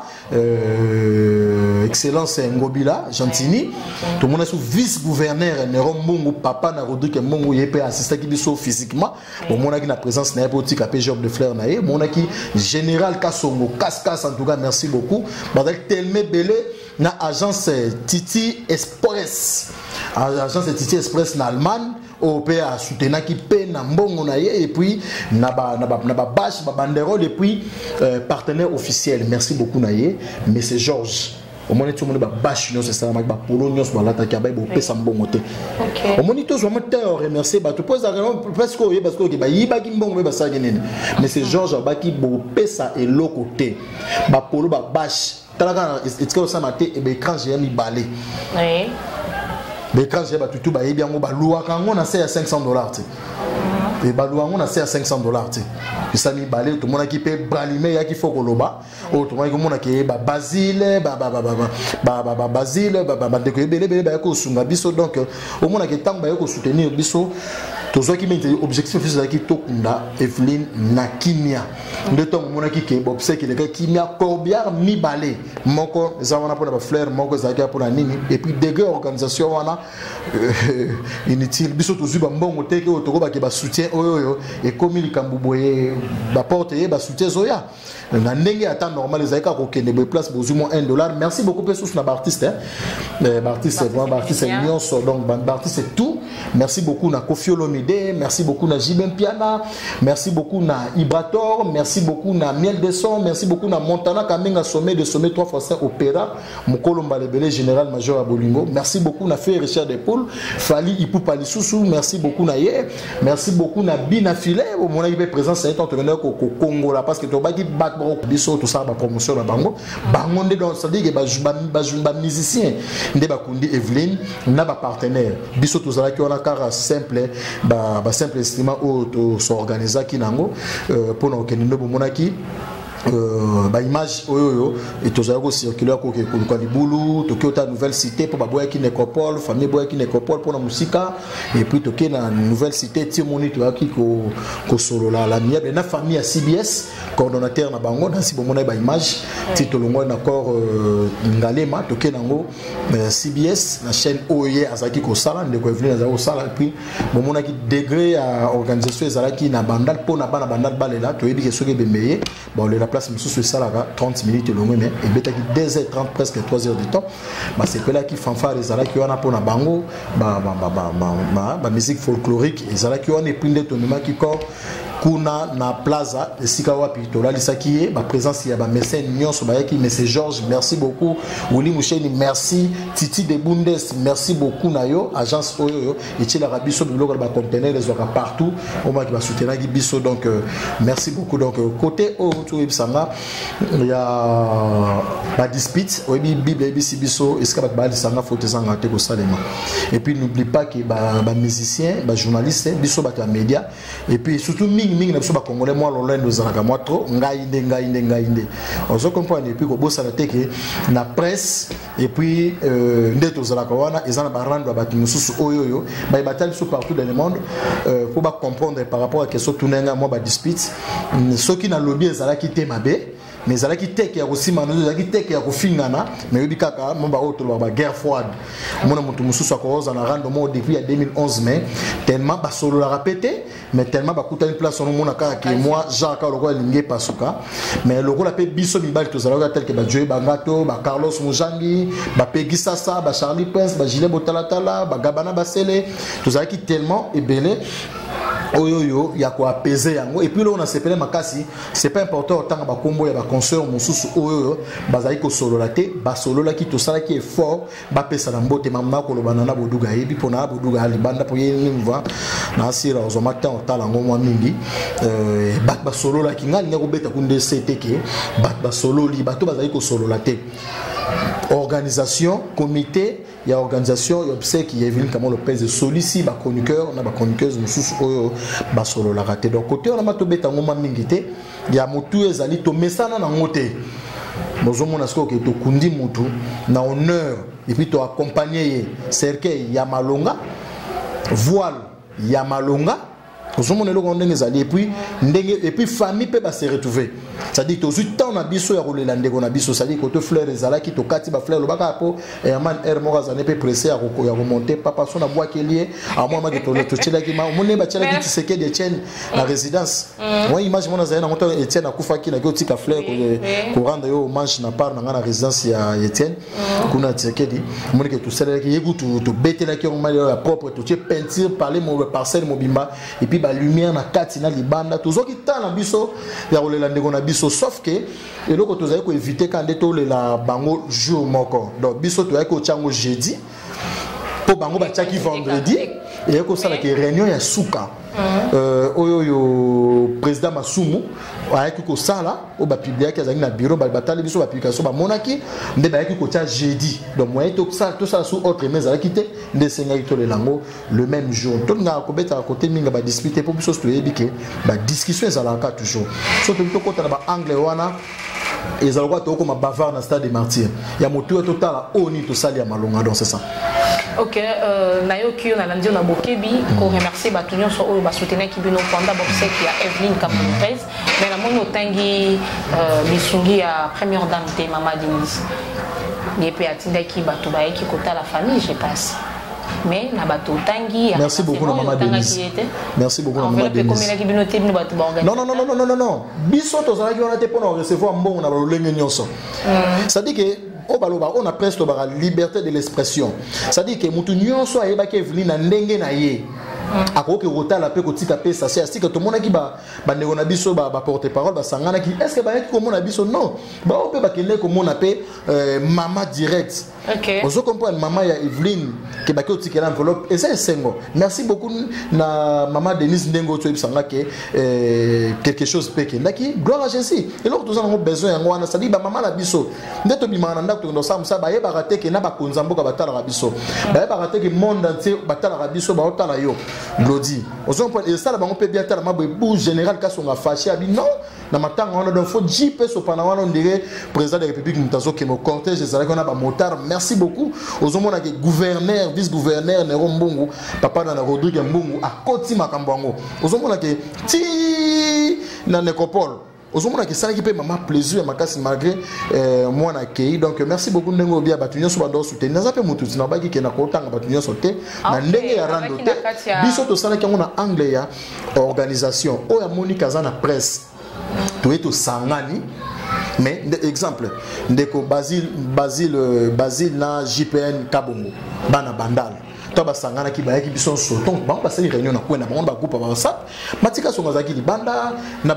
excellence Ngobila Gentini tout le monde sous vice gouverneur Nero Mungu papa na Rodrigue Mungu yepé assistant qui biso physiquement bon mon qui na présence na politique à job de fleur na mon qui général Kasongo Kaskas en tout cas merci beaucoup avec tellement belé na agence Titi Express agence Titi Express na Allemagne au PA soutenir qui paie na mbongo na ye et puis na ba bâche ba banderole et puis partenaire officiel merci beaucoup na ye mais c'est Georges au moins tout le monde ba bâche non c'est ça ba polo non sur la ta ba bo pesa mbongo te au moins tout je me remercier ba tu pose parce que ba yiba ki mbongo ba ça nene mais c'est Georges ba ki bo pesa et l'autre côté ba polo ba bâche talaka est-ce que ça maté et écran j'ai mis balé oui l'écran j'ai ba tout ba yebi ngo ba loi quand on a c'est à $500 tu et ba loi on a c'est à $500 tu et ça mi balé tout le monde qui peut bralimé ya qui faut koloba oh tout le monde qui ba Basile ba Basile ba de ko belé ba ko sunga biso donc au monde qui tant ba ko soutenir biso to zo ki menti objectif c'est qui tokunda Evelyne na kimia de temps mon qui ke obsèque le kimia corbière mi balé moko za wana pour la fleur moko za pour la nini et puis degré organisation wana inutile biso to zuba mbongo te ke to ba ke ba soutien oyo et comme il kambuboye ba porte ba soutien zoya na ndenge ata normal les aika ko kende be place bozumo $1 merci beaucoup pe sous na artiste artiste vraiment artiste nyonso donc artiste c'est tout merci beaucoup na Kofi Olomide merci beaucoup na Jibem Piana merci beaucoup na Ibrator merci beaucoup na Miel de Son merci beaucoup na Montana Kamenga sommet 3x5 opéra Mokolomba Lebele général major à Bolingo merci beaucoup na Fé Richard de Poul Fali Ipupa Lisusu merci beaucoup na Ye merci beaucoup na Bina Filet au moment il présent c'est entraîneur au Congo là parce que to baki back biso tout ça ba promotion na bango bangonde donc ça dit que ba musicien nde ba kundi Evelyne na ba partenaire biso tout ça qui on a car simple ba simple estima au s'organiser qui nango pour nous que nous monaki ba image oyo et tous les circulaires ko libulu to ta nouvelle cité pour ba boya ki nécropole famille boya ki nécropole pour la musique et puis to na nouvelle cité timoni to ki ko solo la mia na famille à CBS coordonnateur na bango dans si bomona ba image tito longo na corps ngalema to nango CBS la chaîne OYE azaki ko sala ndeko Evelyne azaki ko sala puis bomona ki degré à organisation ezalaki na bandal pour na bana bandal balela to yebi ke soki bemeye bon le place monsieur ça là 30 minutes long mais et betaki 2h30 presque 3h du temps bah c'est là qui fanfare les ala qui on a pour na bango ba musique folklorique et ala qui on est pris de tournement qui corps kuna na plaza de Sikawapi to la lisaki ba présence ya ba mécène nyonso ba yaki monsieur Georges merci beaucoup Willy Moucheni merci Titi de Bundes merci beaucoup nayo agence oyo et ti la rabiso biloko ba conteneur les aura partout on va qui va soutenir qui biso donc merci beaucoup donc côté au tout ibsanga il y a ba dispute obi bible bisi biso est-ce que ba lisanga faut ezanga te ko salema et puis n'oublie pas que ba musicien ba journaliste biso ba ta média et puis surtout mingi na biso ba congolais moi lolendo zalaka moi trop ngainde on se comprend et puis ko bossa la teke na presse et puis ndeto zalaka wana ezana ba rendre ba mususu oyoyo ba batali sur partout dans le monde pour ba comprendre par rapport à question tunenga moi ba dispute ceux qui na lobby ezalaki te mabe mais ça qui teke ya kosima no ça qui teke ya kofingana mais yobi kaka momba auto ba guerre froide mona mutu mususu akoza na rando mo depuis 2011 mais tellement ba solo la répété mais tellement ba kuta une place on mona kaka que moi Jacques lokwa linge pasuka mais lokwa la pe biso mibali to zalaka tel que ba Joe Bangato ba Carlos Mujangi ba Peggy Sasa ba Charlie Prince ba Gilles Botalatala ba Gabana Basele to zalaki tellement ebelé oyoyo ya ko apaiser yango et puis là on a sepelé makasi c'est pas important autant ba kombo ya ba concert mususu oyoyo bazali ko solo la te ba solo la ki to sala ki est fort ba pesa na mbote mama ko lobana na boduga yebi pona boduga ali banda po yeni mva na sira ozo matin on tala ngomwa mingi ba solo la ki ngali ngako beta kunde CTK ba solo li ba to bazali ko solo la te organisation comité il y a organisation il y a obsèque il y a Evelyne comment le pèse solici ba chroniqueur on a ba chroniqueuse mususu oyo ba solo la raté donc côté on a ma to beta ngoma mingité il y a motu ezali to mesana na ngote bozomona siko ke to kundi mutu na honneur et puis tu accompagné cercueil ya malonga voile ya malonga et puis famille peut se retrouver. C'est-à-dire que tu as temps na biso ya rolela ndeko na biso, c'est-à-dire que tu fleur ezala ki to kati ba fleur lo baka po et man er mo razane peut presser à remonter papa son na bois qui lié à moi que to tchela ki ma mon ba tchela ki tseke de Etienne la résidence. Moi image mon azana moto Etienne akufa ki na ko tika fleur ko rendre yo manche na part na résidence ya Etienne kuna tseke di mon que tout cela ki yegu to bete la ki on mal propre to peinture parler mon parcelle mobimba et puis la lumière na kati na libanda toujours qui tant na biso ya rolela ndeko na biso sauf que et loko tozali ko éviter quand to la bango jour moko donc biso to ya ko chango jeudi po bango ba tchaki vendredi et ko sala ke réunion ya suka oyo président Masumu ayaki ko sala o ba publier ki azali na bureau ba batali biso ba publication ba monaki nde ba yaki ko tia jeudi donc moyen to ça sous autre mais ala kité nde senga to le lango le même jour to nga ko beta côté minga ba discuter pour biso to yebike ba discussion ezala ka toujours so to kota na ba anglais wana ezala ko to ma bavard na stade des martyrs ya moto total oni to sali ya malonga donc c'est ça. Ok, Nayoki, on a lundi, on a Bokebi, qu'on remercie Batunion sur eux, soutenir qui bino Panda, Boxek, il y a Evelyne Camerounais, mais la mono tangi, Bisungi, à première dame de Maman Denise. Il y a Péatinda qui batoubaye qui kota la famille, je pense. Mais na bato tangi. Merci beaucoup, Maman Denise. Merci beaucoup, Maman Denise. Non, non, non, non, non, non, non. Biso, to zara qui on a été pour recevoir un bon, on a le nyonso. Ça dit que on a presque la liberté de l'expression. C'est-à-dire que mutu nyonso ayeba ke vini na ndenge na ye. Akoke rotala pe kotika pe ça c'est que tout le monde qui ba ndeko na biso ba porte parole ba sangana qui est-ce que ba yaki ko mona biso non. Ba on peut ba kende ko mona pe maman direct. OK. Vous comprenez maman ya Evelyne qui ba ko tika l'enveloppe et c'est sengo. Merci beaucoup na maman Denise Ndengo to ibsanga ke quelque chose pe ke ndaki gloire à Jésus. Et là tous avons besoin ya ngwana ça dit ba maman la biso ndeto bimana ndako to ça ba yeba raté ke na ba konzambo ka batala la biso. Ba yeba raté ke monde entier batala la biso ba otala yo. Glodi. Et ça, on peut bien faire un général qui sont fâchés. Non, dans ma temps, on a faut 10 pesos pendant on dirait président de la République Moutazo qui me cortège. On a un motard. Merci beaucoup. Aux hommes, on a gouverneur, vice-gouverneur, Néron Mbongo, papa dans la Rodrigue Mbongo, à Koti Makambongo. Aux hommes, on a ti dans la nécropole. Aux hommes qui s'en qui paye maman plaisir ma casse malgré moi na accueilli donc merci beaucoup ndengo bien batunyo so bando soutenir na zape mutu na baki ke na kotanga batunyo sote na ndenge ya rando te biso to sana ki ngona anglais ya organisation o ya Monica za na presse to eto sangani mais exemple ndeko Basile na JPN Kabongo bana bandal to basangana ki bayaki biso so donc ba passer réunion na kwenda ba groupe ba WhatsApp matika so ngazaki libanda na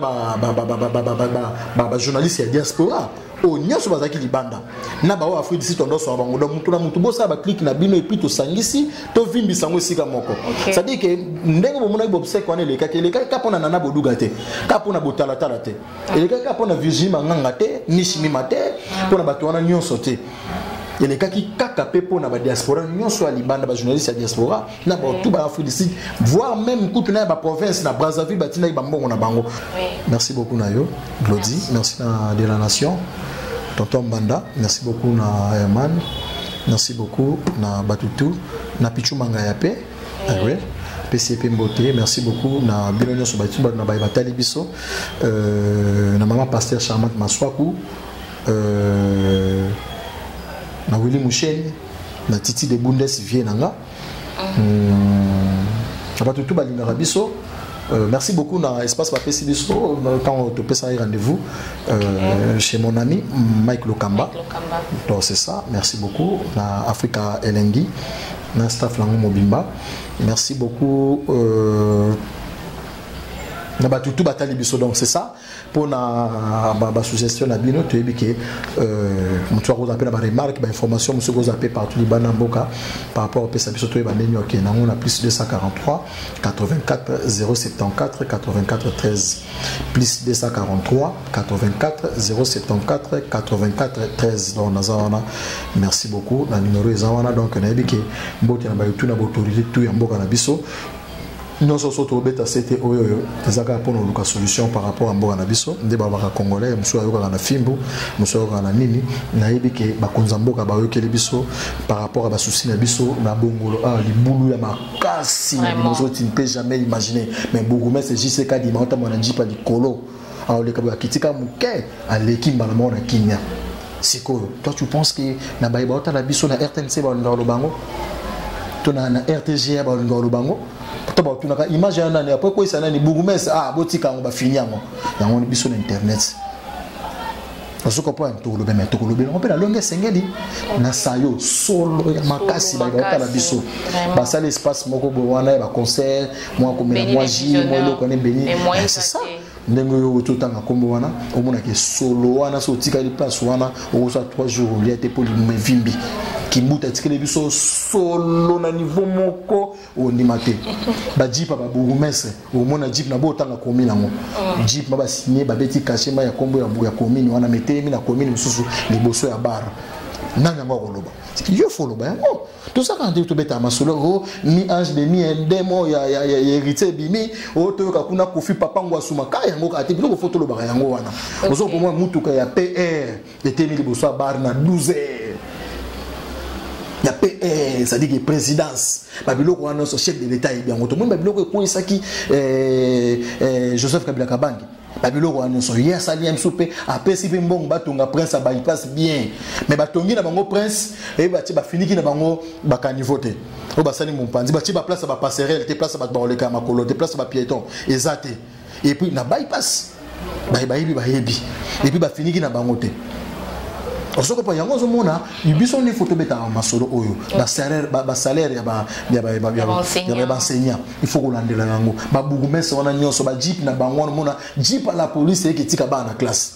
ba journaliste ya diaspora o nyaso bazaki libanda na ba wa Afrique d'ici tondo so bango do mutu na mutu bosa ba click na bino et puis to sangisi to vimbi sango sika moko ça dit que ndenge bo mona bo obsèque wana le ka pona nana boduga te ka pona botala tala te le ka pona Virginie manganga te nishimi mate pona bato wana nyonso te. Il y a des gens qui capent pour la diaspora, nous sommes les bandes de journalistes à la diaspora, nous avons tout Afrique d'ici, voire même toute la province, la Brazzaville, la Bango, Bango. Merci beaucoup Nayo, Glody, merci de la nation, Tonton Banda, merci beaucoup na Herman, merci beaucoup na Batutu, na Pichu Mangayape, PCP Mbote, merci beaucoup na Bilonio Sobatu, na Batali Biso, na Maman Pasteur Charmante Maswaku, na Willy Mouchen, na Titi de Bundes Vienanga. Tout balinga biso. Merci beaucoup na espace Papesi biso quand tu peux ça rendez-vous chez mon ami Mike Lokamba. Donc c'est ça. Merci beaucoup na Africa Elengi, na staff Lango Mobimba. Merci beaucoup na batutu batali biso donc c'est ça pour na suggestion na bino to ebike mutu ko appelle ba remarque ba information monsieur ko appelle partout libana mboka par rapport au pesa biso to eba nenyo ke na on a plus 243 84 074 84 13 plus 243 84 074 84 13 donc na merci beaucoup na numéro ezana donc na ebike mbote na ba yutu na autorité tout ya mboka na biso Nous sommes surtout bêta c'était oyo. Les agents pour nous la solution par rapport à Mboka Nabiso. Des babaka congolais, monsieur ayoka na fimbo, monsieur ayoka na nini. Naïbi ke bakonzamboka bayoke biso par rapport à ba souci Nabiso na bongolo ah libulu ya makasi na nous tu ne peux jamais imaginer. Mais Bougoumet c'est JCK di mata mona jipa di kolo. Alors les kabaka kitika muke à l'équipe balamo na Kenya. Siko, toi tu penses que na baïba ota la biso na RTNC ba ndalo bango? Na RTG ba ngolo bango to ba tunaka image ya nani après quoi ça nani Bougoumes ah botika on ba finir ngo ya on biso na internet parce que point to lobe mais to lobe on peut la longue sengeli na sayo solo ya makasi ba ta la biso ba ça l'espace moko bo wana ba concert moi comme la moi ji moi lo connaît béni c'est ça ndenge yo totanga kombo wana omona ke solo wana so tika li place wana o so 3 jours il était pour me vimbi Kimbuta tikele biso solo na niveau moko o nimate ba jipa ba Bougoumes o mona jip na botanga commune ngo jip ba signé ba beti kashema ya kombo ya commune wana metemi na commune mususu liboso ya bar nanga ngo loba yo folo ba ngo tout ça quand tu beta masolo ni ange de ni ndemo ya héritier bimi o to ka kuna kofi papa ngwa suma ka yango ka te biloko photo loba yango wana ozo pour moi mutuka ya PR etemi liboso ya bar na 12 heures. Il y a PR, ça dit que présidence. Babylone a notre chef de l'État et bien autrement. Babylone est quoi ça qui Joseph Kabila Kabangi. Babylone a notre hier sali un souper. Après si bien bon batonga prince a bypass bien. Mais batongi na bango prince et ba fini qui na bango ba canivoter. O ba sali mon pandi ba ba place ba passerelle, te place ba le kamakolo, te place ba piéton. Exacté. Et puis na bypass. Ba yebi. Et puis ba fini qui na bango te. Parce que yango zomona ibiso ni photo beta masolo oyo ba salaire ya ba enseignant il faut ko landela yango ba Bougoumes wana nyonso ba jeep na bango mona jeep à la police et ki tika ba na classe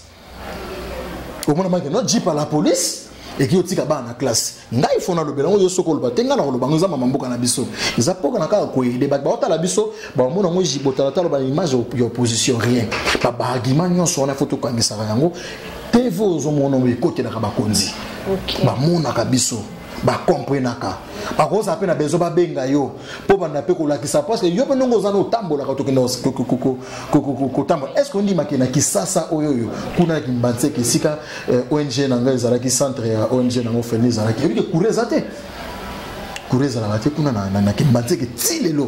au mona manke no jeep à la police et qui tika ba na classe ngai fona lobela ngo yosoko loba tenga na loba ngo za mamboka na biso za poka na ka ko ide ba ota la biso ba mona ngo jibota ta loba image ya opposition rien ba argument nyonso na photo kwa ngisaka yango TV ozomono côté na bakonzi ba mona kabiso ba comprenaka ba koza pe na bezo ba benga yo po bana pe ko lakisa parce que yo pe ndongo zana otambola ka tokenda ko tambo est-ce qu'on dit makena kisasa oyoyo kuna kimbanse kisika ONG nanga ezala ki centre ya ONG nanga feni zala ki yo kureza te la te kuna na kimbanse ki tilelo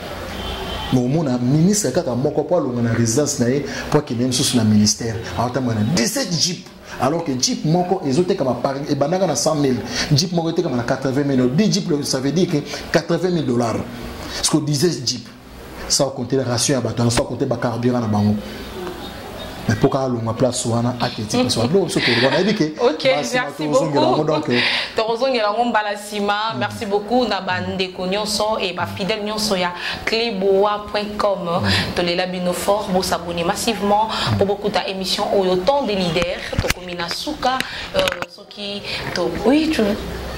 mon ministre kaka moko po longa na résidence na po ki même sous na ministère alors mona 17 jeep alors que jeep moko ezote kama par e bananga na 100,000 jeep moko était kama na 80,000 10 jeep ça veut dire que $80,000 ce que disait jeep ça compter la ration à bateau ça compter ba carburant na bango mais pourquoi l'on place souvent à Kéti parce que l'on se trouve on a dit que OK merci beaucoup donc Torozong et la ngomba sima merci beaucoup na bande nyonso et ba fidèle nyonso ya cleboa.com to les labino fort vous s'abonner massivement pour beaucoup ta émission au temps des leaders to komina suka ce qui to oui tu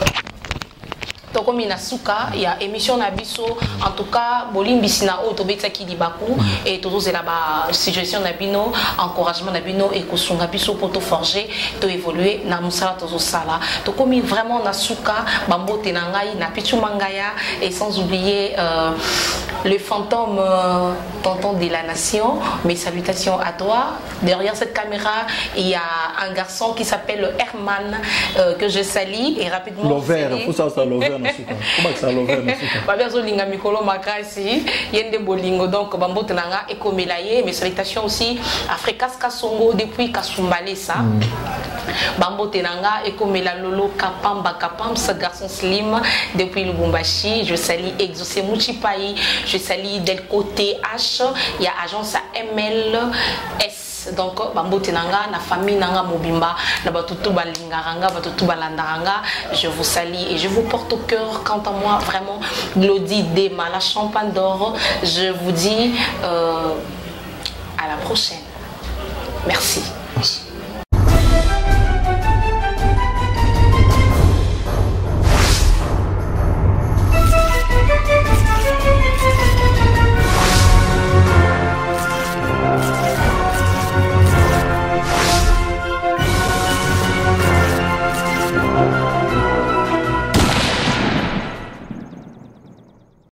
Tokomi Nasuka, il y a émission Nabiso, en tout cas, Bolimbisina o Tobeta ki dibaku et todo c'est là-bas suggestion Nabino, encouragement Nabino et Kosunga Biso pour te forger, te évoluer na musala tozo sala. Tokomi vraiment Nasuka, Bambo Tenangai, Napichu Mangaya et sans oublier le fantôme tonton de la nation. Mes salutations à toi. Derrière cette caméra, il y a un garçon qui s'appelle Herman que je salue et rapidement. L'over, faut ça l'over. Comment ça l'over Babia linga mikolo makasi yende bolingo donc bambo tenanga ekomelaye mes salutations aussi Afrikas Kasongo depuis Kasumbalesa bambo tenanga ekomela lolo kapamba ce garçon slim depuis Lubumbashi je salue Exaucé Muchipai je salue del côté H il y a agence MLS donc bambo tenanga na famille nanga mobimba na batutu balingaranga batutu balandaranga je vous salue et je vous porte au cœur quant à moi vraiment Glody Dema la champagne d'or je vous dis à la prochaine merci.